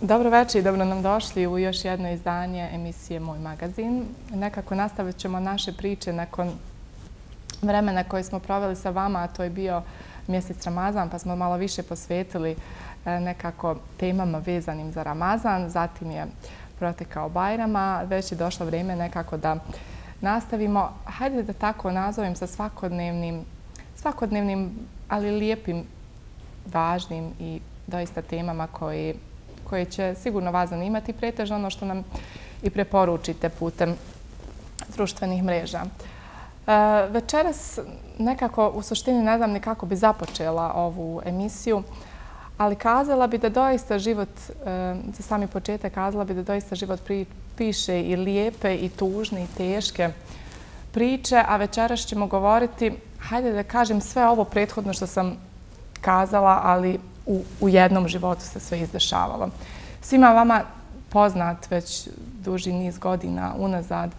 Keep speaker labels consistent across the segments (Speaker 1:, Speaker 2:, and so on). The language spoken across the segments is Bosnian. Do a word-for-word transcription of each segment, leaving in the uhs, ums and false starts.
Speaker 1: Dobro večer i dobro nam došli u još jedno izdanje emisije Moj magazin. Nekako nastavit ćemo naše priče nakon vremena koje smo proveli sa vama, a to je bio mjesec Ramazan, pa smo malo više posvetili nekako temama vezanim za Ramazan. Zatim je protekao Bajrama, već je došlo vrijeme nekako da nastavimo. Hajde da tako nazovem sa svakodnevnim, svakodnevnim, ali lijepim, važnim i doista temama koji koje će sigurno vas zanimati, pretežno ono što nam i preporučite putem društvenih mreža. Večeras nekako u suštini ne znam ni kako bi započela ovu emisiju, ali kazala bi da doista život, za sami početak kazala bi da doista život piše i lijepe i tužne i teške priče, a večeras ćemo govoriti, hajde da kažem sve ovo prethodno što sam kazala, ali U, u jednom životu se sve izdešavalo. Svima vama poznat već duži niz godina unazad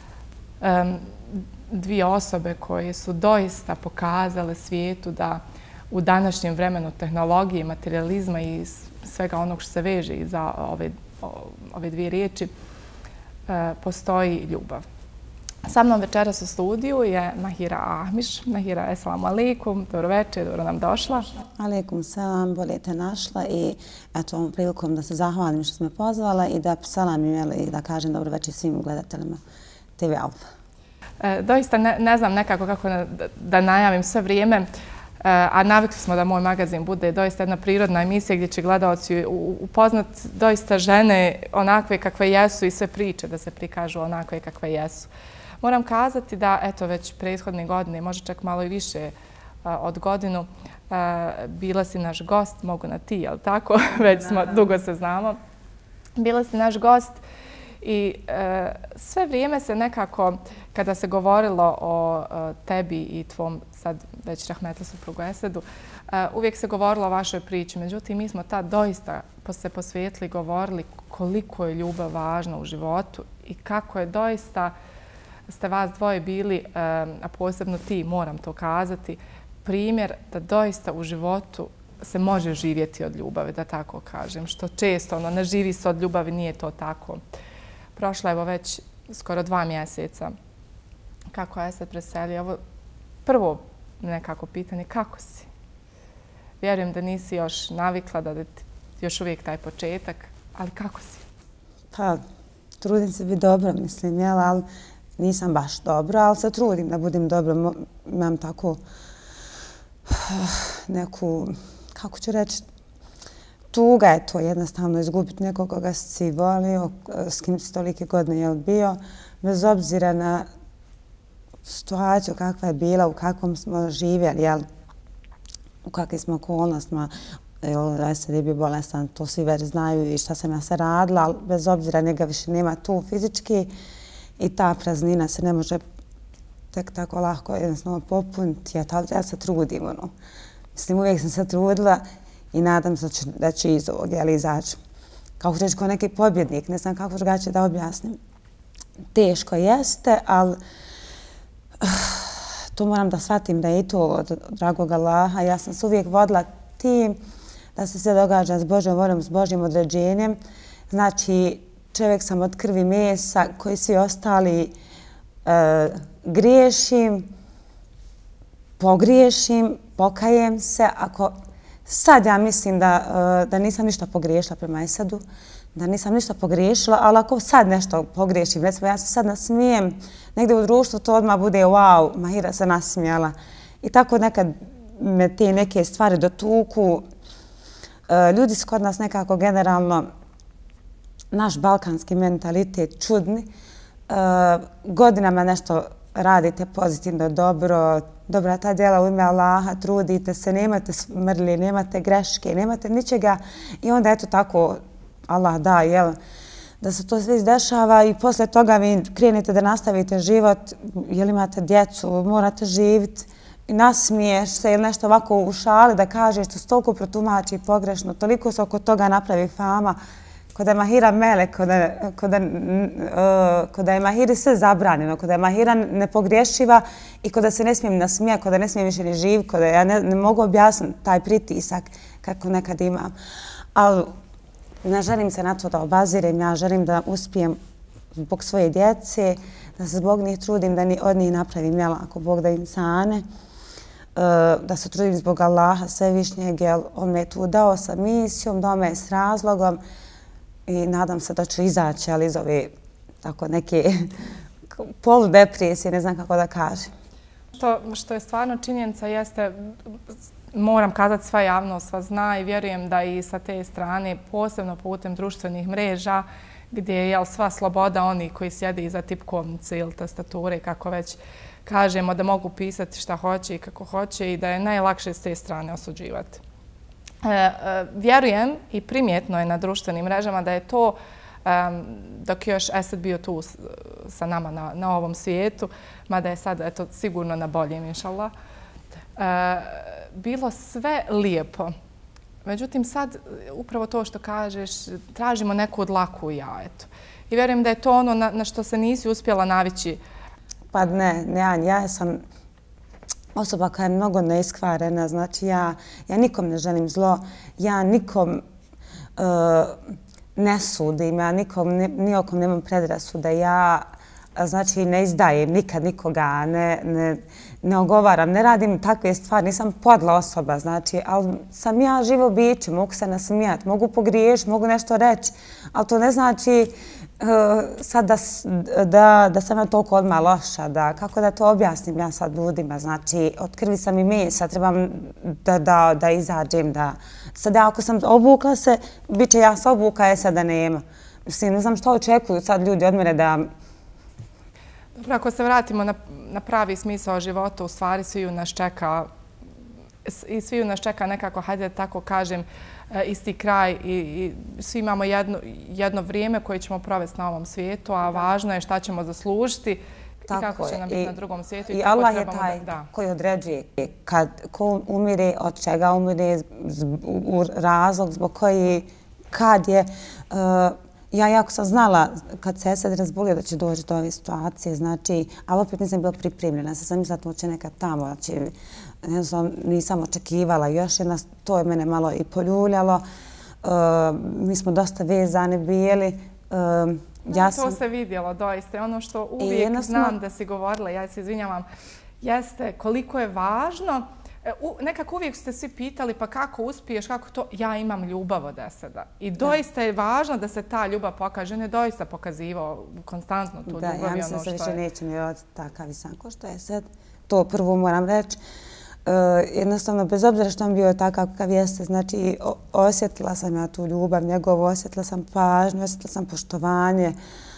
Speaker 1: um, dvije osobe koje su doista pokazale svijetu da u današnjem vremenu tehnologije, materializma i svega onog što se veže iza ove, ove dvije riječi uh, postoji ljubav. Sa mnom večeras u studiju je Mahira Ahmiš. Mahira, esalamu alaikum, dobro večer, dobro nam došla.
Speaker 2: Alaikum salam, bolje te našla i eto ovom prilikom da se zahvalim što smo me pozvala i da salamim i da kažem dobro večer svim gledateljima te ve Alfa.
Speaker 1: E, doista ne, ne znam nekako kako da, da najavim sve vrijeme, e, a navikli smo da moj magazin bude doista jedna prirodna emisija gdje će gledalci upoznat doista žene onakve kakve jesu i sve priče da se prikažu onakve kakve jesu. Moram kazati da, eto, već prethodne godine, možda čak malo i više a, od godinu, a, bila si naš gost, mogu na ti, jel tako? Već smo, dugo se znamo. Bila si naš gost i a, sve vrijeme se nekako, kada se govorilo o a, tebi i tvom, sad već rahmetli suprugu Esedu, a, uvijek se govorilo o vašoj priči. Međutim, mi smo tad doista se posvijetili, govorili koliko je ljubav važna u životu i kako je doista ste vas dvoje bili, a posebno ti, moram to kazati, primjer da doista u životu se može živjeti od ljubavi, da tako kažem. Što često ono, ne živi se od ljubavi, nije to tako. Prošlo je evo već skoro dva mjeseca kako je se preselio. Ovo prvo nekako pitanje, kako si? Vjerujem da nisi još navikla, da je još uvijek taj početak, ali kako si?
Speaker 2: Pa, trudim se biti dobro, mislim, jel, ali nisam baš dobro, ali se trudim da budem dobro. Imam tako neku, kako ću reći, tuga je to jednostavno izgubiti nekog koga si volio, s kim si tolike godine je bio, bez obzira na situaciju kakva je bila, u kakvom smo živjeli, jel, u kakvim smo okolnostima. Esed je bio bolestan, to svi već znaju i šta sam ja se radila, ali bez obzira njega više nema tu fizički. I ta praznina se ne može tek tako lahko jednostavno popuniti. Ja, ja se trudim, ono. Mislim, uvijek sam se trudila i nadam se da će, da će iz ovog, jel, izaći. Kako ću reći, kao neki pobjednik, ne znam kako drugačije da objasnim. Teško jeste, ali uh, to moram da shvatim da je i to od dragog Allaha. Ja sam se uvijek vodila tim da se sve događa s Božjom voljom, s Božjim određenjem. Znači, čovjek sam od krvi mesa, koji svi ostali e, griješim, pogriješim, pokajem se. Ako sad ja mislim da, e, da nisam ništa pogriješila prema Esedu, da nisam ništa pogriješila, ali ako sad nešto pogriješim, recimo ja se sad nasmijem, negdje u društvu to odmah bude wow, Mahira se nasmijala. I tako nekad me te neke stvari dotuku. E, ljudi su kod nas nekako generalno naš balkanski mentalitet čudni. E, godinama nešto radite pozitivno, dobro, dobra ta djela u ime Allaha, trudite se, nemate smrlje, nemate greške, nemate ničega i onda eto tako Allah da, jel, da se to sve izdešava i posle toga vi krenete da nastavite život, jel imate djecu, morate živjeti i nasmiješ se ili nešto ovako u šali da kažeš što se toliko protumači pogrešno, toliko se oko toga napravi fama. Kod je Mahira melek, kod je, kod je, uh, kod je Mahiri sve zabranjeno, kod je Mahira nepogrješiva i kod da se ne smijem nasmijati, kod da ne smijem više ni živ, kod ja ne, ne mogu objasniti taj pritisak kako nekad imam. Ali ne želim se na to da obazirem, ja želim da uspijem zbog svoje djece, da se zbog njih trudim, da od njih napravim, jel, ako Bog da insane, da se trudim zbog Allaha Svevišnjeg, jer on me je tu dao sa misijom, dao me s razlogom i nadam se da ću izaći, ali iz ove tako neke poludepresije, ne znam kako da kažem.
Speaker 1: To što je stvarno činjenica jeste, moram kazati, sva javnost sva zna i vjerujem da i sa te strane, posebno putem društvenih mreža, gdje je sva sloboda onih koji sjede iza tipkovnice ili tastature, kako već kažemo, da mogu pisati šta hoće i kako hoće i da je najlakše s te strane osuđivati. Vjerujem i primjetno je na društvenim mrežama da je to, dok je još Esed bio tu sa nama na ovom svijetu, mada je sad eto, sigurno na boljem, inšallah, bilo sve lijepo. Međutim, sad, upravo to što kažeš, tražimo neku dlaku u jajetu. I vjerujem da je to ono na što se nisi uspjela navići.
Speaker 2: Pa ne, ne, ja sam osoba koja je mnogo neiskvarena, znači ja nikom ne želim zlo, ja nikom ne sudim, ja nikom nemam predrasude, ja znači ne izdajem nikad nikoga, ne ogovaram, ne radim takve stvari, nisam podla osoba, znači, ali sam ja živo biće, mogu se nasmijati, mogu pogriješiti, mogu nešto reći, ali to ne znači sad da sam ja toliko odmah loša, da kako da to objasnim ja sad ljudima, znači od krvi sam i mesa, trebam da izađem, da sad ako sam obukla se, bit će ja se obuka, je sada nema. Mislim, ne znam što očekuju sad ljudi od mene da...
Speaker 1: Dobro, ako se vratimo na pravi smisao života, u stvari sviju nas čeka i sviju nas čeka nekako, hajde da tako kažem, isti kraj i svi imamo jedno vrijeme koje ćemo provesti na ovom svijetu, a važno je šta ćemo zaslužiti i kako će nam biti na drugom svijetu.
Speaker 2: I Allah je taj koji određuje ko umire, od čega umire, razlog zbog koji, kad je. Ja jako sam znala kad se Esed razbolio da će doći do ove situacije, znači, ali opet nisam bila pripremljena. Sad sam mislila da će nekad tamo, znači, nisam očekivala. Još jedna, to je mene malo i poljuljalo. Mi smo dosta vezani bili.
Speaker 1: To se vidjelo, doista. Ono što uvijek znam da si govorila, ja se izvinjavam, jeste koliko je važno. Nekako uvijek ste svi pitali pa kako uspiješ, kako to, ja imam ljubav od Eseda. I doista je važno da se ta ljubav pokaže. On je doista pokazivao konstantno tu ljubav.
Speaker 2: Da, ja mislim da se više neće mi od takav i sam ko što je Esed. To prvo moram reći. Jednostavno, bez obzira što on bio takav kakav jeste, znači osjetila sam ja tu ljubav njegovu, osjetila sam pažnju, osjetila sam poštovanje,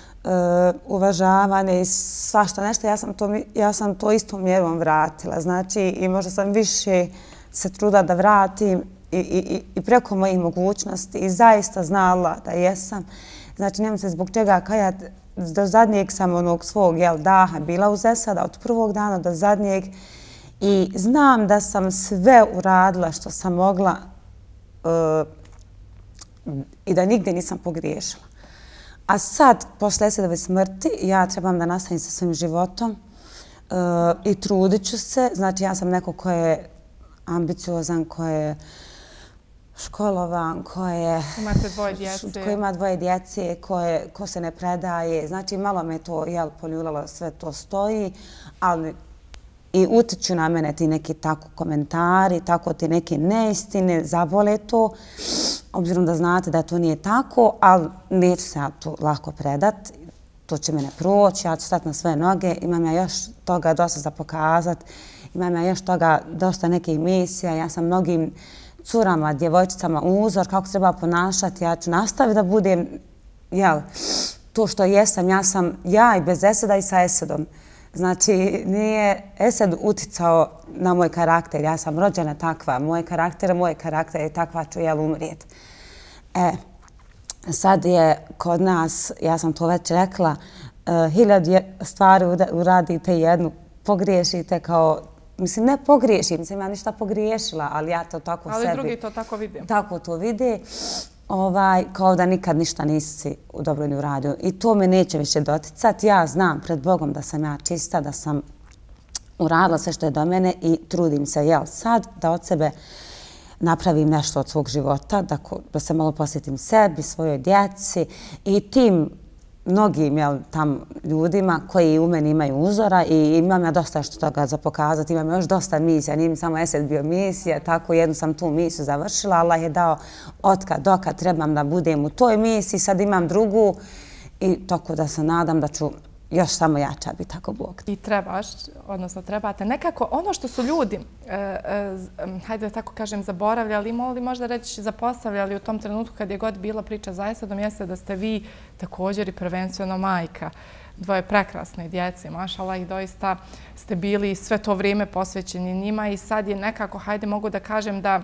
Speaker 2: uvažavanje i svašta nešto. Ja sam to istom mjerom vratila. Znači, i možda sam više se trudila da vratim i preko mojih mogućnosti i zaista znala da jesam. Znači, nemam se zbog čega kajat. Do zadnjeg sam onog svog daha bila uz Eseda, od prvog dana do zadnjeg. I znam da sam sve uradila što sam mogla i da nigdje nisam pogriješila. A sad, posle Esedove smrti, ja trebam da nastavim sa svojim životom i trudit ću se. Znači, ja sam neko ko je ambiciozan, ko je školovan, ko je...
Speaker 1: Imate dvoje djece.
Speaker 2: Ko ima dvoje djece, ko se ne predaje. Znači, malo me to poljuljalo, sve to stoji, ali i utiču na mene ti neki tako komentari, tako ti neke neistine, zabole to. Obzirom da znate da to nije tako, ali neću se ja tu lako predat. To će mene proći, ja ću stati na svoje noge. Imam ja još toga dosta za pokazat. Imam ja još toga dosta neke emisija. Ja sam mnogim curama, djevojčicama uzor kako se treba ponašati. Ja ću nastaviti da budem to što jesam. Ja sam ja i bez Eseda i sa Esedom. Znači, nije Esed uticao na moj karakter. Ja sam rođena takva. Moj karakter, moj karakter je takva, ću jel umrijet. E, sad je kod nas, ja sam to već rekla, hiljad stvari uradite jednu, pogriješite kao, mislim, ne pogriješim, nisam ja ništa pogriješila, ali ja to tako sebi...
Speaker 1: Ali drugi to tako vide.
Speaker 2: Tako to vide. Kao da nikad ništa nisi u dobro ni uradio. I to me neće više doticati. Ja znam pred Bogom da sam ja čista, da sam uradila sve što je do mene i trudim se, jel, sad da od sebe napravim nešto od svog života, da, da se malo posjetim sebi, svojoj djeci i tim mnogim jel, tam ljudima koji u meni imaju uzora i imam ja dosta što toga za pokazati, imam još dosta misija, nije mi samo Esed bio misija, tako jednu sam tu misiju završila, Allah je dao otkad dokad trebam da budem u toj misiji, sad imam drugu i tako da se nadam da ću još samo jača biti tako Bog.
Speaker 1: I trebaš, odnosno trebate, nekako ono što su ljudi, e, e, hajde da tako kažem, zaboravljali, mogli možda reći zapostavljali u tom trenutku kad je god bila priča za Esedom, jeste da ste vi također i prvenstveno majka dvoje prekrasne djece, mašala, i doista ste bili sve to vrijeme posvećeni njima i sad je nekako, hajde mogu da kažem da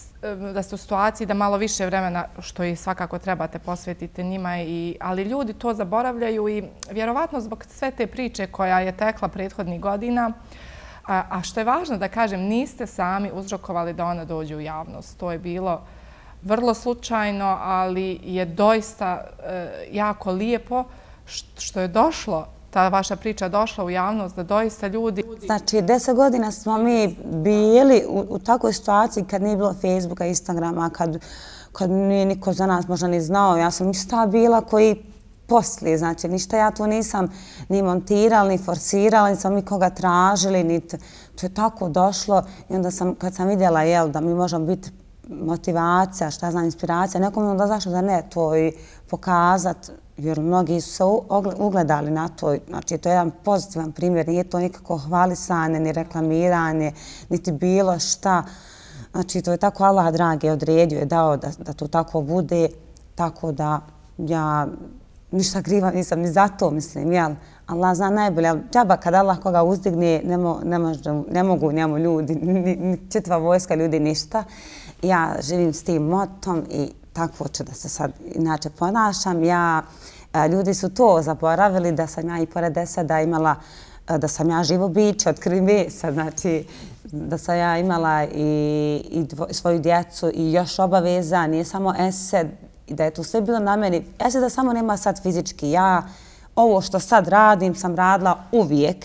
Speaker 1: da ste u situaciji da malo više vremena, što i svakako trebate, posvetiti njima, i, ali ljudi to zaboravljaju i vjerovatno zbog sve te priče koja je tekla prethodnih godina, a, a što je važno da kažem, niste sami uzrokovali da ona dođe u javnost. To je bilo vrlo slučajno, ali je doista e, jako lijepo što je došlo, ta vaša priča došla u javnost, da doista ljudi...
Speaker 2: Znači, deset godina smo mi bili u, u takvoj situaciji kad nije bilo Facebooka, Instagrama, kad, kad nije niko za nas možda ni znao. Ja sam ista bila koji poslije, znači ništa ja to nisam ni montirala, ni forsirala, ni sam nikoga tražili, ni to je tako došlo. I onda sam, kad sam vidjela jel, da mi možemo biti motivacija, šta znam, inspiracija, nekom onda zašto da ne to i pokazati, jer mnogi su se ugledali na to. Znači, to je jedan pozitivan primjer, nije to nikako hvalisanje, ni reklamiranje, niti bilo šta. Znači, to je tako Allah dragi odredio, je dao da, da to tako bude, tako da ja ništa kriva nisam ni za to, mislim, jel? Allah zna najbolje, ali džaba kad Allah koga uzdigne, ne, mo, ne, možda, ne mogu njemu ljudi, ni, ni čitva vojska ljudi ništa. Ja živim s tim motom i tako ću da se sad inače ponašam. Ja, ljudi su to zaboravili da sam ja i pored Eseda imala, da sam ja živo biće od krvi mesa, znači da sam ja imala i, i dvo, svoju djecu i još obaveza, nije samo Esed, i da je to sve bilo na meni. Esed da samo nema sad fizički. Ja ovo što sad radim sam radila uvijek.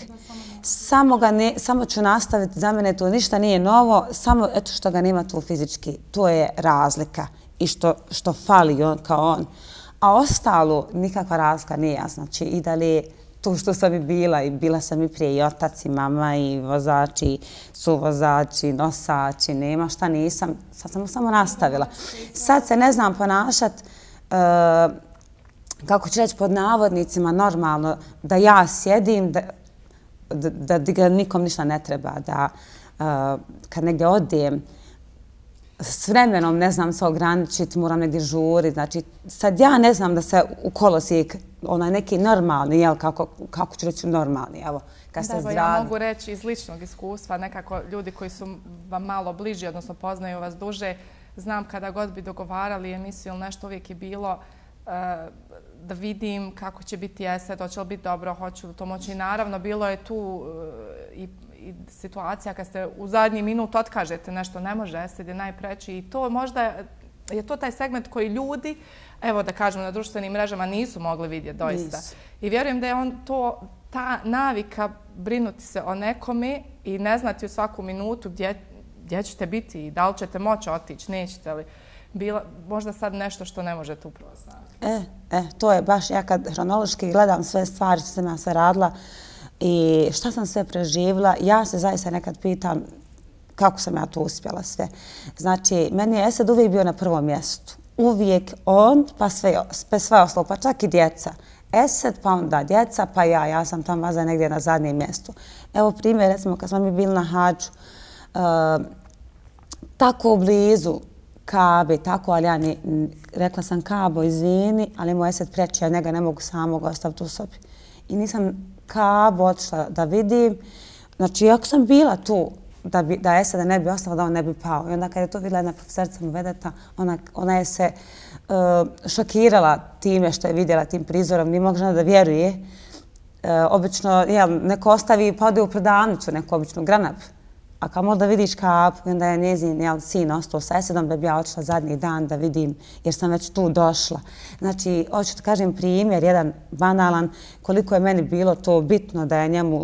Speaker 2: Samo, ga ne, samo ću nastaviti, za mene to ništa nije novo, samo eto što ga nema tu fizički. To je razlika i što, što fali on kao on. A ostalo, nikakva razlika nije. Znači, i dalje to što sam i bila, i bila sam i prije i otac i mama i vozači, suvozači, nosači, nema šta nisam. Sad sam samo nastavila. Sad se ne znam ponašat, uh, kako ću reći pod navodnicima, normalno, da ja sjedim, da, da, da ga nikom ništa ne treba, da uh, kad negdje odijem, s vremenom ne znam se ograničiti, moram negdje žuriti. Znači, sad ja ne znam da se u kolosijek, onaj neki normalni, jel, kako, kako ću reći normalni, evo, kad ste zdravi.
Speaker 1: Ja mogu reći iz ličnog iskustva, nekako ljudi koji su vam malo bliži, odnosno poznaju vas duže, znam kada god bi dogovarali emisiju ili nešto, uvijek je bilo uh, da vidim kako će biti Esed, hoće li biti dobro, hoću li to moći. I naravno, bilo je tu uh, i i situacija kad ste u zadnji minut otkažete nešto, ne može, Esed je najpreći, i to možda je to taj segment koji ljudi, evo da kažemo, na društvenim mrežama nisu mogli vidjeti doista. Nisu. I vjerujem da je on to, ta navika brinuti se o nekome i ne znati u svaku minutu gdje, gdje ćete biti i da li ćete moći otići, nećete li. Bila, možda sad nešto što ne možete upravo znati.
Speaker 2: E, e, to je baš, ja kad hronološki gledam sve stvari što sam ja sve radila, i šta sam sve preživjela, ja se zaista nekad pitam kako sam ja to uspjela sve. Znači, meni je Esed uvijek bio na prvom mjestu. Uvijek on, pa sve, sve ostalo, pa čak i djeca. Esed, pa onda djeca, pa ja. Ja sam tam vaza negdje na zadnjem mjestu. Evo primjer, recimo, kad smo mi bili na hađu, uh, tako blizu Kabe, tako, ali ja ni, rekla sam Kabo, izvini, ali moj Esed preći, ja njega ne mogu samog ostaviti u sobi. I nisam Kabo otišla da vidim. Znači, ako sam bila tu da, bi, da Eseda ne bi ostala, da on ne bi pao. I onda kad je to vidjela jedna profesorica Muvedeta, ona, ona je se uh, šokirala time što je vidjela tim prizorom. Nije mogla da vjeruje. Uh, obično, jel, neko ostavi pa ode u prodavnicu, neku običnu granap. A kao možda vidiš Kabu, i onda je njezin jel, sin ostao sa Esedom, da bi ja otišla zadnji dan da vidim, jer sam već tu došla. Znači, hoću da kažem primjer, jedan banalan, koliko je meni bilo to bitno da je njemu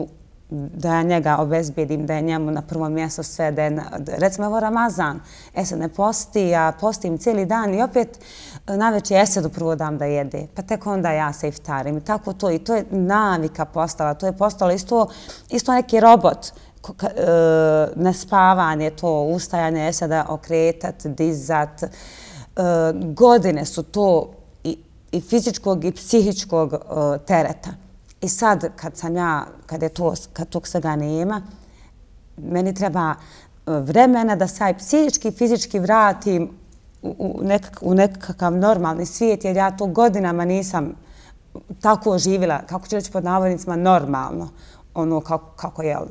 Speaker 2: da ja njega obezbijedim, da je njemu na prvo mjesto sve, da je, recimo evo Ramazan, Esed ne posti, ja postim cijeli dan i opet navečer Esedu prvo dam da jede, pa tek onda ja se iftarim i tako to. I to je navika postala, to je postalo isto, isto neki robot, nespavanje, to ustajanje Eseda, okretat, dizat, godine su to i fizičkog i psihičkog tereta. I sad, kad sam ja, kad je to, kad tog svega nema, meni treba vremena da se ja psihički i fizički vratim u, nekak, u nekakav normalni svijet, jer ja to godinama nisam tako živjela, kako ću reći pod navodnicima, normalno. Ono kako, kako je,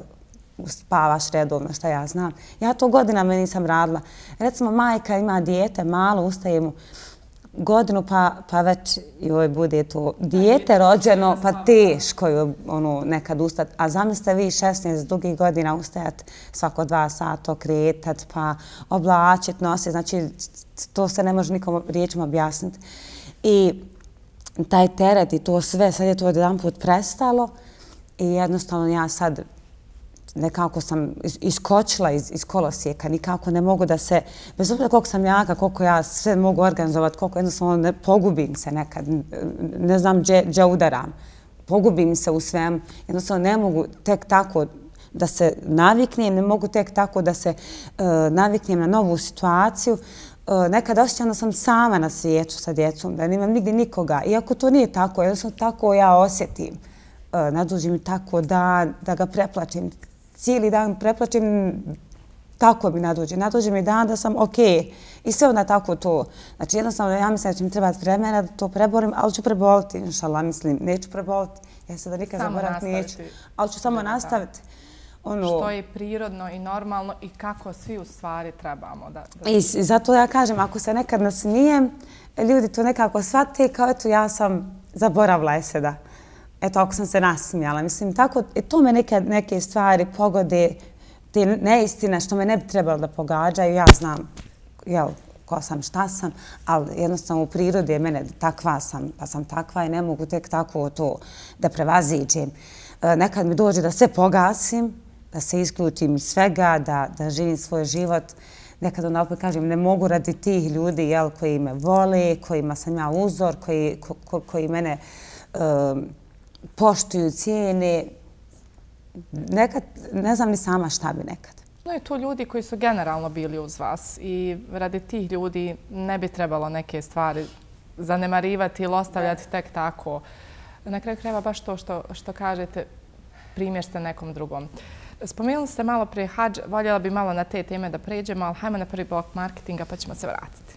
Speaker 2: spavaš redovno, šta ja znam. Ja to godinama nisam radila. Recimo, majka ima dijete, malo, ustaje mu godinu, pa, pa već joj bude to dijete rođeno, pa teško je ono, nekad ustati. A zamislite vi šesnaest dugih godina ustajati svako dva sata, okretat, pa oblačit, nosit. Znači, to se ne može nikom riječima objasniti. I taj teret i to sve, sad je to jedan put prestalo i jednostavno ja sad nekako sam iskočila iz, iz kolosijeka, nikako ne mogu da se, bez obzira koliko sam jaka, koliko ja sve mogu organizovati, koliko jednostavno ne, pogubim se nekad, ne znam gdje udaram, pogubim se u svem, jednostavno ne mogu tek tako da se naviknem, ne mogu tek tako da se uh, naviknem na novu situaciju. Uh, nekad osjećam da sam sama na svijetu sa djecom, da nemam nigdje nikoga, iako to nije tako, jednostavno tako ja osjetim. Uh, naduži mi tako da, da ga preplačim. Cijeli dan preplačim, tako mi naduđe. Naduđe mi dan da sam okej. I sve onda tako to. Znači jednostavno ja mislim da će mi trebati vremena da to preborim, ali ću preboliti, inšallah, mislim, neću preboliti. Ja se da nikad zaboraviti neću. Ali ću samo nastaviti. Ono,
Speaker 1: što je prirodno i normalno i kako svi u stvari trebamo. Da, da...
Speaker 2: I zato ja kažem, ako se nekad nasmijem, ljudi to nekako shvate kao eto ja sam zaboravila Eseda. Eto, ako sam se nasmijala. Mislim, tako, to me neke, neke stvari pogode, te neistine što me ne bi trebalo da pogađaju. Ja znam, jel, ko sam, šta sam, ali jednostavno u prirodi je mene takva sam, pa sam takva i ne mogu tek tako to da prevaziđem. Nekad mi dođe da sve pogasim, da se isključim iz svega, da, da živim svoj život. Nekad onda opet kažem, ne mogu radi tih ljudi, jel, koji me vole, kojima sam ja uzor, koji, ko, ko, koji mene um, poštuju, cijene. Nekad, ne znam ni sama šta bi nekad.
Speaker 1: No i tu ljudi koji su generalno bili uz vas i radi tih ljudi ne bi trebalo neke stvari zanemarivati ili ostavljati tek tako. Na kraju krajeva baš to što, što kažete, primjer ste nekom drugom. Spomenuli ste malo prije hadž, voljela bi malo na te teme da pređemo, ali hajmo na prvi blok marketinga pa ćemo se vratiti.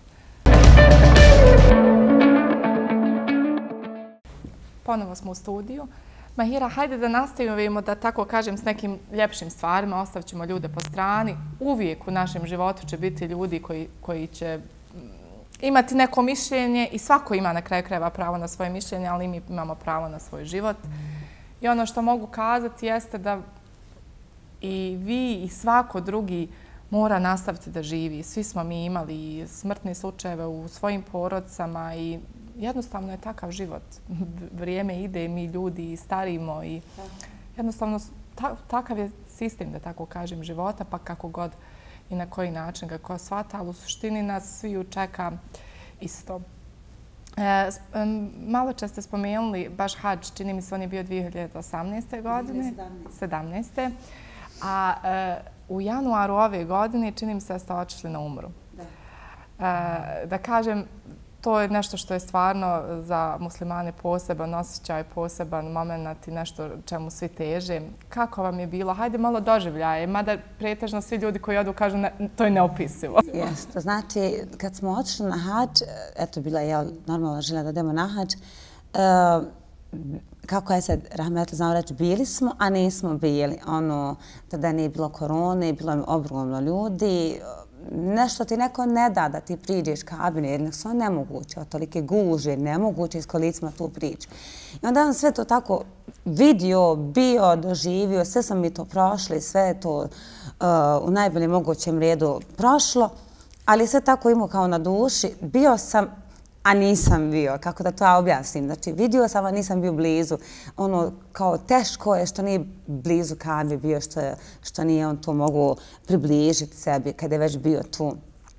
Speaker 1: Ponovo smo u studiju. Mahira, hajde da nastavimo da tako kažem s nekim ljepšim stvarima, ostavit ćemo ljude po strani. Uvijek u našem životu će biti ljudi koji, koji će imati neko mišljenje i svako ima na kraju krajeva pravo na svoje mišljenje, ali mi imamo pravo na svoj život. I ono što mogu kazati jeste da i vi i svako drugi mora nastaviti da živi. Svi smo mi imali smrtne slučajeve u svojim porodcama i jednostavno je takav život. Vrijeme ide, mi ljudi starimo i jednostavno ta, takav je sistem, da tako kažem, života, pa kako god i na koji način ga ko shvata, ali u suštini nas sviju čeka isto. E, malo čas ste spomenuli baš hadž, čini mi se on je bio dvije hiljade osamnaeste. godine. sedamnaeste. A e, u januaru ove godine čini mi se da ste otišli na umru. Da. E, da kažem, to je nešto što je stvarno za muslimane poseban osjećaj, poseban moment i nešto čemu svi teže. Kako vam je bilo? Hajde malo doživljaje, mada pretežno svi ljudi koji odu kažu ne, to je neopisivo.
Speaker 2: Jeste, znači kad smo otišli na hadž, eto bila je normalna želja da idemo na hadž, uh, kako je sad, rahmetli znam reći, bili smo, a nismo bili. Ono, tada nije bilo korone, bilo je ogromno ljudi. Nešto ti neko ne da da ti priđeš kabine, jer su nemoguće, od tolike guže, nemoguće iz kolicima tu priču. I onda sam sve to tako vidio, bio, doživio, sve sam mi to prošli, sve je to uh, u najboljem mogućem redu prošlo, ali sve tako imao kao na duši. Bio sam a nisam bio, kako da to ja objasnim. Znači, vidio sam, a nisam bio blizu. Ono, kao teško je što nije blizu Kabe bio, što, što nije on to mogu približiti sebi kad je već bio tu.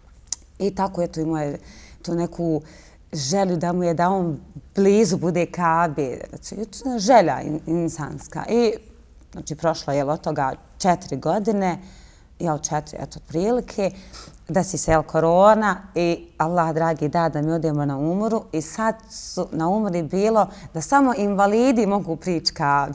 Speaker 2: I tako je to imao je tu neku želju da mu je da on blizu bude Kabe. Znači, želja insanska. I, znači, prošlo je od toga četiri godine, jel četiri, eto, otprilike, desi se jel korona i Allah dragi da da mi odemo na umru i sad su na umri bilo da samo invalidi mogu prići Kabe,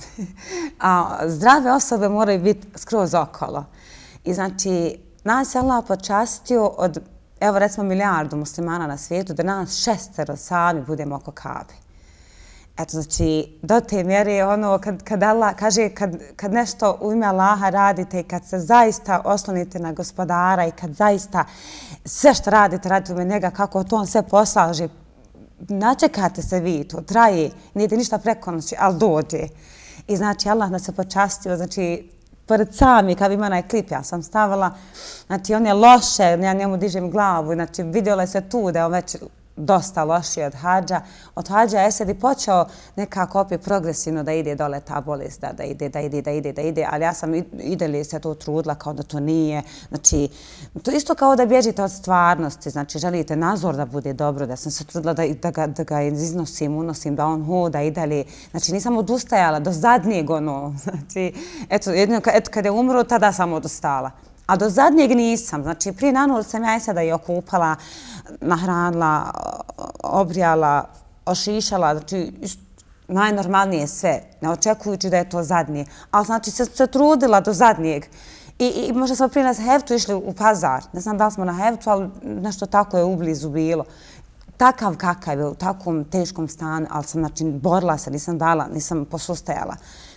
Speaker 2: a zdrave osobe moraju biti skroz okolo. I znači, nas je Allah počastio od, evo recimo milijardu muslimana na svijetu, da nas šestero sami budemo oko Kabe. Eto, znači, do te mjere je ono, kad, kad Allah kaže, kad, kad nešto u ime Allaha radite i kad se zaista oslonite na gospodara i kad zaista sve što radite, radite u ime njega, kako to on sve poslaže, načekate se vi, to traje, nije ništa preko noći, ali dođe. I znači, Allah nas je počastio, znači, pored sami, kad ima onaj klip, ja sam stavila, znači, on je loše, ja njemu dižem glavu, znači, vidjela se tu da je on već dosta lošiji od hađa. Od hađa je sad i počeo nekako opet progresivno da ide dole ta bolest, da, da ide, da ide, da ide, da ide, ali ja sam ide li se to trudila kao da to nije. Znači, to isto kao da bježite od stvarnosti, znači želite nazor da bude dobro, da sam se trudila da, da, ga, da ga iznosim, unosim, da on hoda i dalje. Znači, nisam odustajala do zadnjeg ono, znači, eto, jedino, eto kad je umro, tada sam odustala. A do zadnjeg nisam. Znači, prije nanula sam ja i sada i okupala, nahranila, obrijala, ošišala. Znači, najnormalnije sve, ne očekujući da je to zadnje. Ali znači, se, se trudila do zadnjeg. I, i možda smo prije nas Heftu išli u Pazar. Ne znam da li smo na Heftu, ali nešto tako je ublizu bilo. Takav kakav je, u takvom teškom stanu, ali sam, znači, borila se, nisam dala, nisam posustajala.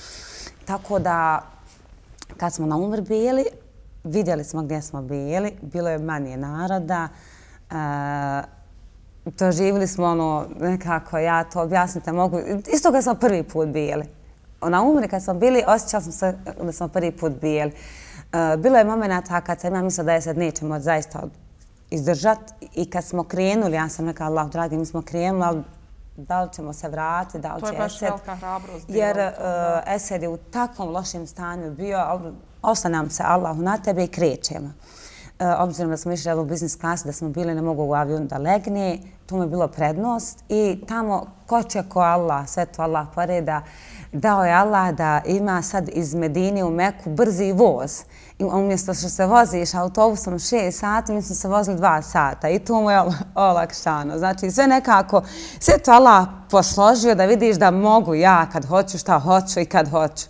Speaker 2: Tako da, kad smo na umr bili, vidjeli smo gdje smo bili, bilo je manje naroda, doživjeli smo ono nekako, ja to objasnite mogu, isto kad smo prvi put bili. Na umri kad smo bili, osjećala sam se da smo prvi put bili. Bilo je momenta kad sam ja mislila da je sad nećemo zaista izdržati i kad smo krenuli, ja sam rekla, Allah dragi, mi smo krenuli, ali da li ćemo se vratiti, da li će Esed.
Speaker 1: To je baš velika hrabrost.
Speaker 2: Jer Esed je u takvom lošem stanju bio, ali oslanjam se Allahu na tebe i krećemo. Obzirom da smo išli u biznis klasi, da smo bili, ne mogu u avionu da legne, tu mi je bilo prednost i tamo ko će ko Allah, sve to Allah poreda, dao je Allah da ima sad iz Medine u Meku brzi voz. I umjesto što se voziš autobusom šest sati, mi smo se vozili dva sata i to mu je olakšano. Znači sve nekako, sve to Allah posložio da vidiš da mogu ja kad hoću, šta hoću i kad hoću.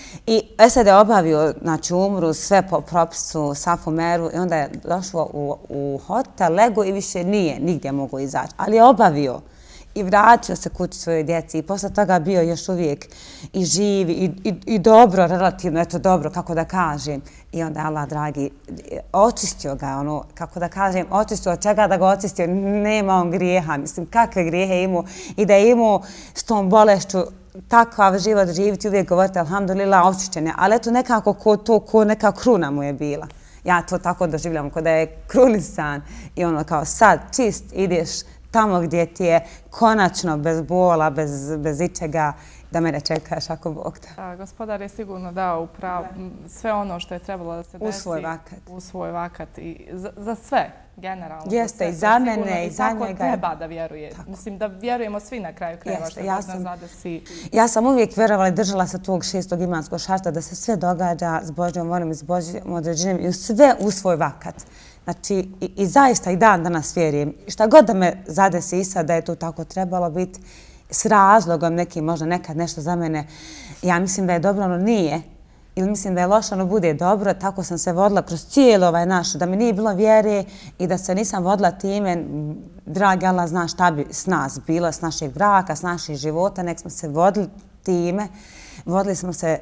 Speaker 2: I Esed je obavio, znači, umru sve po propisu, safu meru i onda je došlo u, u hotel, lego i više nije nigdje mogu izaći. Ali je obavio i vratio se kući svojoj djeci i posle toga bio još uvijek i živi i, i, i dobro, relativno, eto dobro, kako da kažem. I onda Allah dragi očistio ga, ono, kako da kažem, očistio od čega da ga očistio, nema on grijeha, mislim, kakve grijehe imao i da je imao s tom bolešću takav život živiti, uvijek govorite alhamdulillah, očišćenje, ali eto nekako ko to, ko neka kruna mu je bila. Ja to tako doživljam, ko da je krunisan i ono kao sad čist ideš tamo gdje ti je konačno bez bola, bez, bez ičega, da mene čekaš ako Bog da.
Speaker 1: Gospodar je sigurno dao upravo sve ono što je trebalo da se desi.
Speaker 2: U svoj vakat.
Speaker 1: U svoj vakat i za, za sve, generalno.
Speaker 2: Jeste, i za mene, i za njega.
Speaker 1: I tako treba da vjeruje. Tako. Mislim da vjerujemo svi na kraju krajeva što ja sam, zadesi.
Speaker 2: Ja sam uvijek vjerovala i držala se tog šestog imanskog šarta da se sve događa s Božjom voljom i s Božjom određenjem i sve u svoj vakat. Znači, i, i zaista i dan danas vjerujem. Šta god da me zadesi i sad da je to tako trebalo biti, s razlogom nekim, možda nekad nešto za mene, ja mislim da je dobro, ono nije. Ili mislim da je loše, ono bude dobro. Tako sam se vodila kroz cijelo ovaj naš, da mi nije bilo vjere i da se nisam vodila time, dragi Allah zna šta bi s nas bilo, s našeg braka, s naših života, nek smo se vodili time. Vodili smo se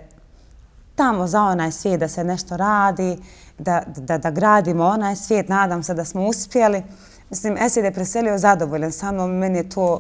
Speaker 2: tamo za onaj svijet da se nešto radi, da, da, da gradimo onaj svijet. Nadam se da smo uspjeli. Mislim, Esed je preselio zadovoljan sa mnom, meni je to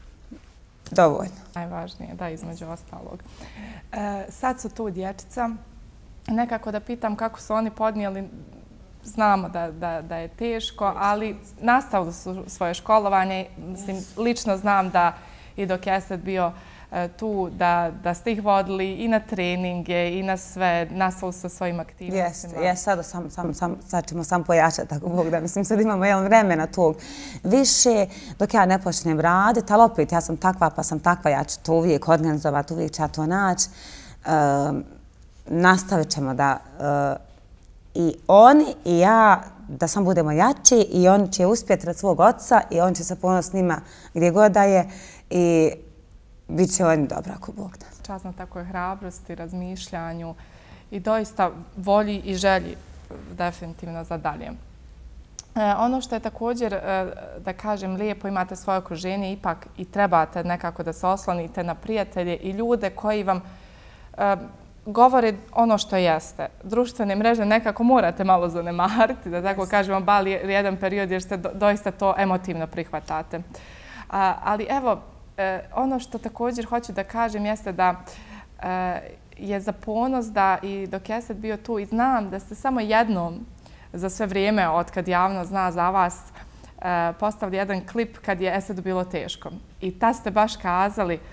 Speaker 2: dovoljno.
Speaker 1: Najvažnije, da, između ostalog. E, sad su tu dječica. Nekako da pitam kako su oni podnijeli znamo da, da, da je teško, ali nastavili su svoje školovanje. Mislim, lično znam da i dok je Esed bio tu, da, da ste ih vodili i na treninge i na sve, nastavili sa svojim aktivnostima.
Speaker 2: Jeste, jes, sad, sam, sam, sam, sad ćemo sam pojačati, tako Bog da. Mislim, sad imamo jedan vremena tog više, dok ja ne počnem raditi, ali opet ja sam takva, pa sam takva, ja ću to uvijek organizovati, uvijek ću ja to naći. Um, nastavit ćemo da uh, i oni i ja da sam budemo jači i on će uspjeti rad svog oca i on će se ponositi njima gdje god da je i bit će oni dobro ako Bog da.
Speaker 1: Čast na takvoj hrabrosti, razmišljanju i doista volji i želji definitivno za dalje. E, ono što je također, e, da kažem, lijepo, imate svoje okruženje, ipak i trebate nekako da se oslonite na prijatelje i ljude koji vam e, govore ono što jeste. Društvene mreže nekako morate malo zanemariti, da tako kažemo, bali jedan period jer ste do, doista to emotivno prihvatate. A, ali evo, e, ono što također hoću da kažem jeste da e, je za ponos da i dok je Esed bio tu i znam da ste samo jednom za sve vrijeme od kad javno zna za vas e, postavili jedan klip kad je Esedu bilo teško. I ta ste baš kazali e,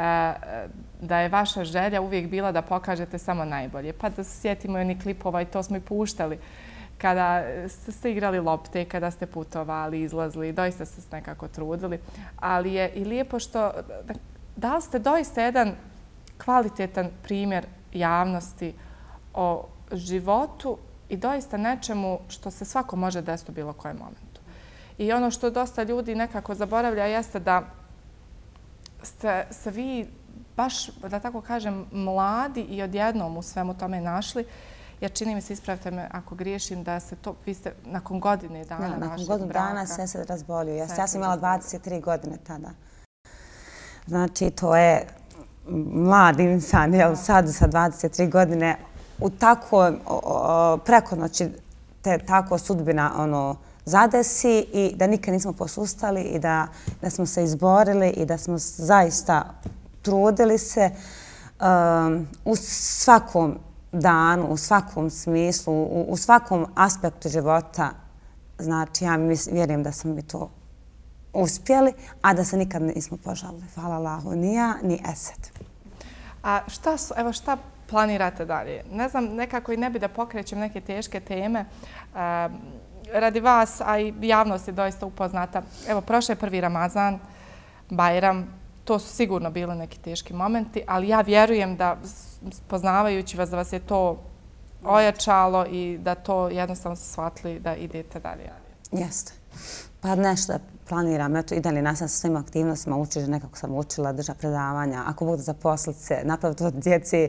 Speaker 1: da je vaša želja uvijek bila da pokažete samo najbolje. Pa da se sjetimo i onih klipova i to smo i puštali. Kada ste igrali lopte, kada ste putovali, izlazili, doista ste se nekako trudili. Ali je i lijepo što da li ste doista jedan kvalitetan primjer javnosti o životu i doista nečemu što se svako može desiti u bilo kojem momentu. I ono što dosta ljudi nekako zaboravlja jeste da ste se vi baš, da tako kažem, mladi i odjednom u svemu tome našli. Jer čini mi se, ispravite me ako griješim, da se to, vi ste nakon godine dana našeg braka.
Speaker 2: Nakon godinu dana se se razbolio. Ja sam imala dvadeset tri godine tada. Znači, to je mlad insan, jel, sad sa dvadeset tri godine, u tako, preko noći te tako sudbina ono, zadesi i da nikad nismo posustali i da, da smo se izborili i da smo zaista trudili se um, u svakom danu, u svakom smislu, u, u svakom aspektu života. Znači, ja mislim, vjerujem da smo mi to uspjeli, a da se nikad nismo požalili. Hvala Allahu, ni ja, ni Esed.
Speaker 1: A šta su, evo šta planirate dalje? Ne znam, nekako i ne bi da pokrećem neke teške teme. Uh, radi vas, a i javnost je doista upoznata. Evo, prošao je prvi Ramazan, Bajram, to su sigurno bili neki teški momenti, ali ja vjerujem da, poznavajući vas, da vas je to ojačalo i da to jednostavno ste shvatili da idete dalje. Jeste.
Speaker 2: Pa nešto planiram. Eto, i dalje nastavim sa svim aktivnostima, učiti, nekako sam učila, drža predavanja. Ako budu zaposliti se, napraviti od djeci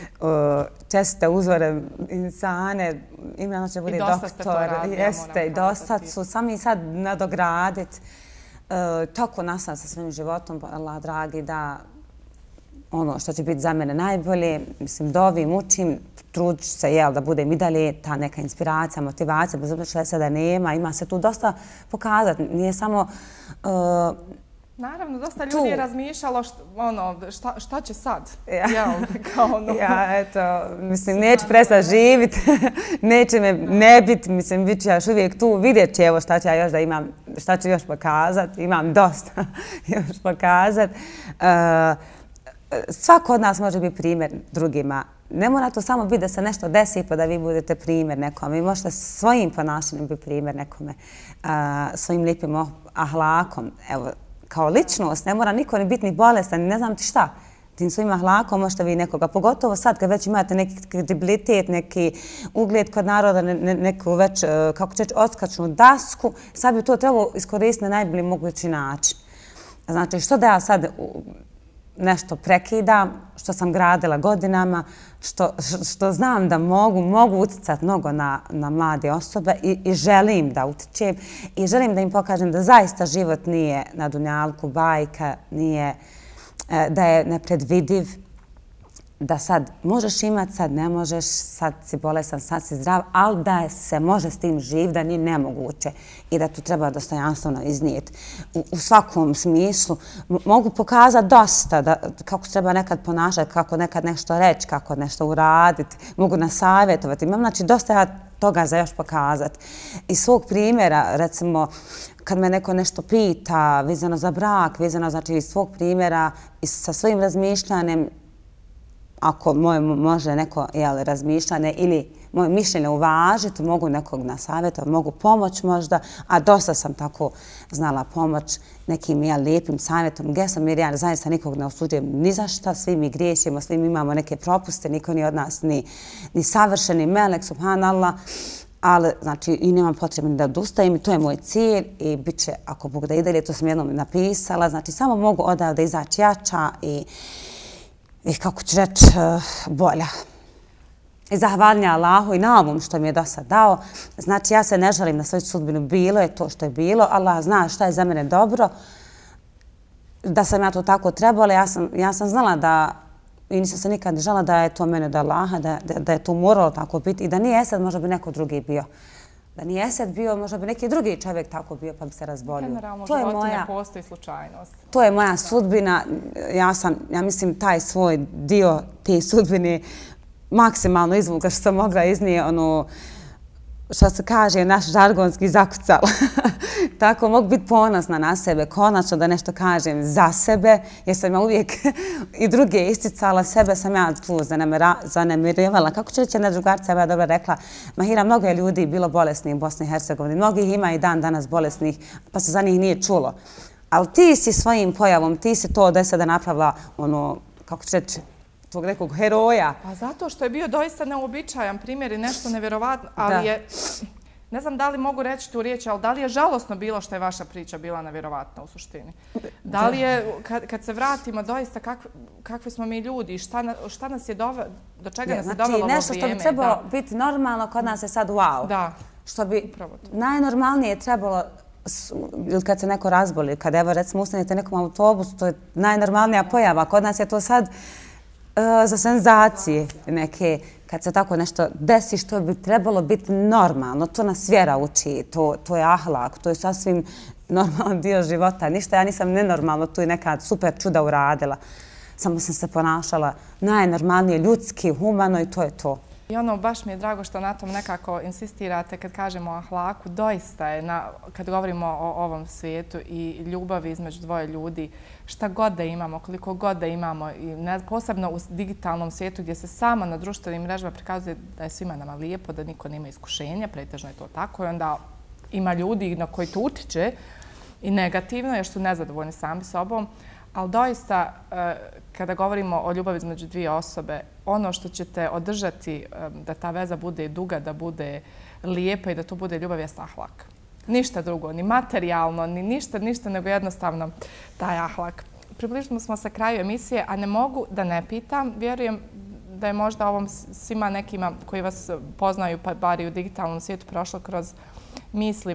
Speaker 2: česte uzore insane, imena će bude doktor. Jeste, i dosta su. Sami sad nadograditi. Tako nastavim sa svojim životom, Allah dragi, da ono što će biti za mene najbolje, mislim, dovim, učim, trudit ću se, jel, da budem i dalje ta neka inspiracija, motivacija, bez obzira što sada nema, ima se tu dosta pokazati, nije samo uh,
Speaker 1: Naravno, dosta ljudi je razmišljalo što, ono, šta, šta će sad,
Speaker 2: ja.
Speaker 1: jel, kao ono.
Speaker 2: Ja, eto, mislim, neću prestati živjeti, neće me ne biti, mislim, bit ću ja još uvijek tu, vidjet ću evo šta ću ja još da imam, šta ću još pokazati, imam dosta još pokazati. Uh, Svako od nas može biti primjer drugima. Ne mora to samo biti da se nešto desi pa da vi budete primjer nekome. Vi možete svojim ponašanjem biti primjer nekome, svojim lijepim ahlakom. Evo, kao ličnost ne mora niko ni biti ni bolestan, ne znam ti šta. Tim svojim ahlakom možete vi nekoga, pogotovo sad kad već imate neki kredibilitet, neki ugled kod naroda, neku već, kako će reći, odskačnu dasku, sad bi to trebalo iskoristiti na najbolji mogući način. Znači, što da ja sad nešto prekidam, što sam gradila godinama, što, što znam da mogu, mogu utjecati mnogo na, na mlade osobe i, i želim da utječem i želim da im pokažem da zaista život nije na dunjalku, bajka, nije, da je nepredvidiv, da sad možeš imati, sad ne možeš, sad si bolesan, sad si zdrav, ali da se može s tim živ, da nije nemoguće i da tu treba dostojanstveno iznijeti. U, u svakom smislu mogu pokazati dosta da, kako se treba nekad ponašati, kako nekad nešto reći, kako nešto uraditi, mogu nasavjetovati. Imam znači dosta ja toga za još pokazati. Iz svog primjera, recimo, kad me neko nešto pita vezano za brak, vezano znači iz svog primjera i sa svojim razmišljanjem, ako moje može neko jel, razmišljanje ili moje mišljenje uvažiti, mogu nekog nasavjetovati, mogu pomoć možda, a dosta sam tako znala pomoć nekim jel, lijepim savjetom, gestom, jer ja zaista nikog ne osuđujem ni za šta, svi mi griješimo, svi mi imamo neke propuste, niko ni od nas ni, ni savršeni melek, subhanallah, ali znači i nemam potrebe da odustajem i to je moj cilj i bit će, ako Bog da ide, to sam jednom napisala, znači samo mogu odavde izaći jača i i kako ću reći, bolja. I zahvalnja Allahu i na ovom što mi je do sad dao. Znači, ja se ne žalim na svoju sudbinu. Bilo je to što je bilo. Allah zna šta je za mene dobro. Da sam ja to tako trebala, ja sam, ja sam znala da, i nisam se nikad žala da je to mene od Allaha, da, da, da je to moralo tako biti i da nije Esed, možda bi neko drugi bio. Da nije Esed bio, možda bi neki drugi čovjek tako bio pa bi se razbolio.
Speaker 1: Generalno, u životu ne postoji slučajnost.
Speaker 2: To je moja sudbina. Ja sam, ja mislim, taj svoj dio te sudbine maksimalno izvukla što sam mogla iznije, ono, što se kaže, naš žargonski zakucal. Tako mogu biti ponosna na sebe, konačno da nešto kažem za sebe, jer sam ja uvijek i druge isticala, sebe sam ja tu zanemirivala. Kako će reći jedna drugarca, ja dobro rekla, Mahira, mnogo je ljudi bilo bolesnih u Bosni i Hercegovini, mnogih ima i dan danas bolesnih, pa se za njih nije čulo. Ali ti si svojim pojavom, ti si to od sada napravila, ono, kako će reći, tog nekog heroja.
Speaker 1: Pa zato što je bio doista neobičajan primjer i nešto nevjerovatno, ali je, ne znam da li mogu reći tu riječ, ali da li je žalosno bilo što je vaša priča bila nevjerovatna u suštini? Da li je, kad, kad se vratimo, doista kakvi, kakvi smo mi ljudi, šta, šta nas je dovelo, do čega nas je dovelo ovo vrijeme?
Speaker 2: Znači, nešto što bi trebalo biti normalno, kod nas je sad wow.
Speaker 1: Da.
Speaker 2: Što bi najnormalnije trebalo, ili kad se neko razboli, kad evo recimo ustanete nekom autobusu, to je najnormalnija pojava. Kod nas je to sad za senzacije neke, kad se tako nešto desi što bi trebalo biti normalno. To nas vjera uči, to, to je ahlak, to je sasvim normalan dio života. Ništa, ja nisam nenormalno tu i nekad super čuda uradila. Samo sam se ponašala najnormalnije, ljudski, humano i to je to.
Speaker 1: I ono, baš mi je drago što na tom nekako insistirate kad kažemo o ahlaku. Doista je, na, kad govorimo o ovom svijetu i ljubavi između dvoje ljudi, šta god da imamo, koliko god da imamo, i ne, posebno u digitalnom svijetu gdje se samo na društvenim mrežama prikazuje da je svima nama lijepo, da niko nema iskušenja, pretežno je to tako i onda ima ljudi na koji to utiče i negativno jer su nezadovoljni sami sobom. Ali doista, kada govorimo o ljubavi između dvije osobe, ono što ćete održati da ta veza bude duga, da bude lijepa i da to bude ljubav je ahlak. Ništa drugo, ni materijalno, ni ništa, ništa, nego jednostavno taj ahlak. Približili smo se kraju emisije, a ne mogu da ne pitam. Vjerujem da je možda ovom svima nekima koji vas poznaju, pa bar i u digitalnom svijetu, prošlo kroz misli.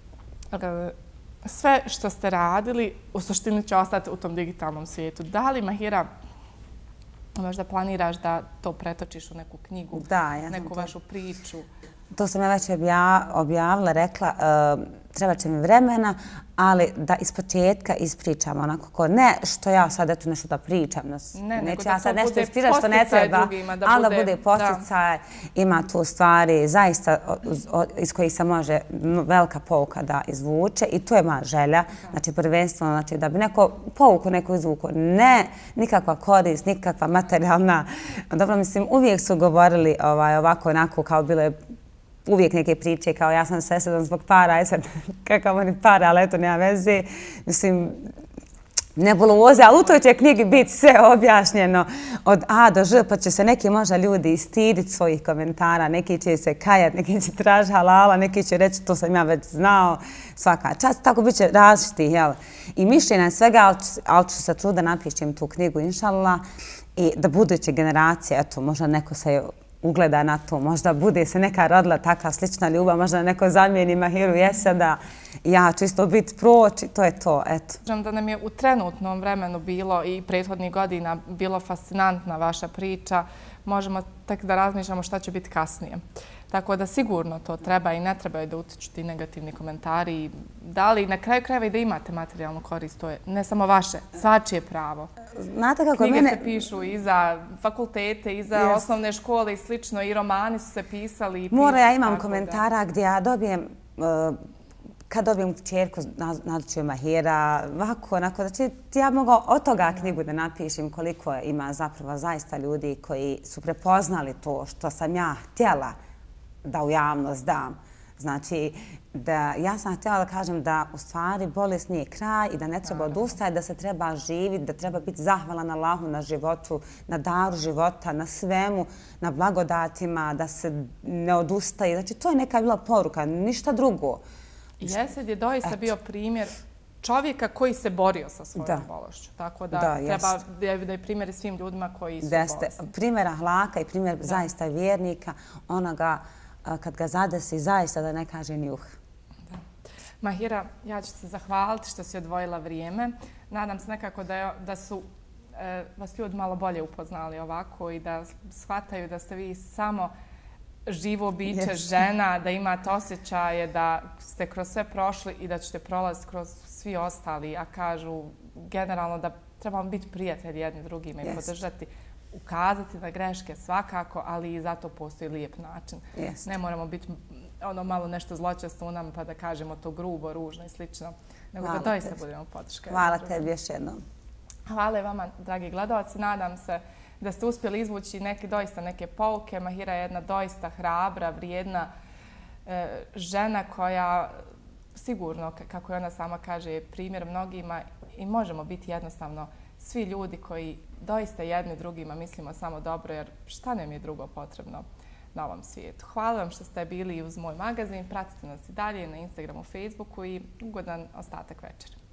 Speaker 1: Sve što ste radili, u suštini će ostati u tom digitalnom svijetu. Da li, Mahira, možda planiraš da to pretočiš u neku knjigu,
Speaker 2: da, ja
Speaker 1: neku vašu priču?
Speaker 2: To sam ja već objavila, rekla, treba će mi vremena, ali da iz početka ispričam onako ko ne što ja sad eto nešto da pričam.
Speaker 1: Ne, nego
Speaker 2: da to bude posticaj drugima. Ali da bude posticaj, ima tu stvari zaista iz kojih se može velika pouka da izvuče i to je moja želja. Znači prvenstveno, znači da bi neko pouku neko izvuku. Ne, nikakva korist, nikakva materijalna. Dobro, mislim, uvijek su govorili ovako onako kao bilo je uvijek neke priče kao ja sam s Esedom zbog para, aj sad kakav oni para, ali eto nema veze. Mislim, nebuloze, ali u toj će knjigi biti sve objašnjeno od A do Ž, pa će se neki možda ljudi stiditi svojih komentara, neki će se kajati, neki će tražiti halala, neki će reći to sam ja već znao, svaka čast, tako bit će različitih, jel? I mišljenja svega, ali ću se truda napišem tu knjigu, inšallah, i da buduće generacije, eto, možda neko se ugleda na to. Možda bude se neka rodila takva slična ljubav, možda neko zamijeni Mahiru Jeseda, ja ću isto biti proći, to je to, eto.
Speaker 1: Da nam je u trenutnom vremenu bilo i prethodnih godina bilo fascinantna vaša priča, možemo tek da razmišljamo šta će biti kasnije. Tako da sigurno to treba i ne treba da utiču ti negativni komentari. Da li na kraju krajeva i da imate materijalnu korist, to je ne samo vaše, svačije pravo.
Speaker 2: Znate kako
Speaker 1: knjige
Speaker 2: mene...
Speaker 1: se pišu i za fakultete, i za yes. osnovne škole i slično, i romani su se pisali. I
Speaker 2: Mora, ja imam komentara gdje ja dobijem, uh, kad dobijem čerku, nadučujem Mahira, ovako, onako, znači ja mogu od toga knjigu da napišem koliko ima zapravo zaista ljudi koji su prepoznali to što sam ja htjela da u javnost dam. Znači, da ja sam htjela da kažem da u stvari bolest nije kraj i da ne treba odustajati, da se treba živjeti, da treba biti zahvalan Allahu na životu, na daru života, na svemu, na blagodatima, da se ne odustaje. Znači, to je neka bila poruka, ništa drugo.
Speaker 1: Jesed je doista bio primjer čovjeka koji se borio sa svojom bolešću. Tako da treba da je primjer svim ljudima koji su bolesni.
Speaker 2: Primjer ahlaka i primjer zaista vjernika, onoga kad ga zadesi, zaista da ne kaže njuh.
Speaker 1: Mahira, ja ću se zahvaliti što si odvojila vrijeme. Nadam se nekako da su vas ljudi malo bolje upoznali ovako i da shvataju da ste vi samo živo biće, žena, da imate osjećaje da ste kroz sve prošli i da ćete prolaziti kroz svi ostali, a kažu generalno da trebamo biti prijatelji jedni drugima i podržati, ukazati na greške svakako, ali i zato postoji lijep način. Ne moramo biti ono malo nešto zločesto u nama pa da kažemo to grubo, ružno i slično, nego da doista budemo podrške.
Speaker 2: Hvala tebi još jednom.
Speaker 1: Hvala i vama, dragi gledalci. Nadam se da ste uspjeli izvući neke, doista neke pouke. Mahira je jedna doista hrabra, vrijedna e, žena koja sigurno, kako je ona sama kaže, je primjer mnogima i možemo biti jednostavno svi ljudi koji doista jedni drugima mislimo samo dobro, jer šta nam je drugo potrebno na ovom svijetu. Hvala vam što ste bili uz moj magazin. Pratite nas i dalje na Instagramu, Facebooku i ugodan ostatak večera.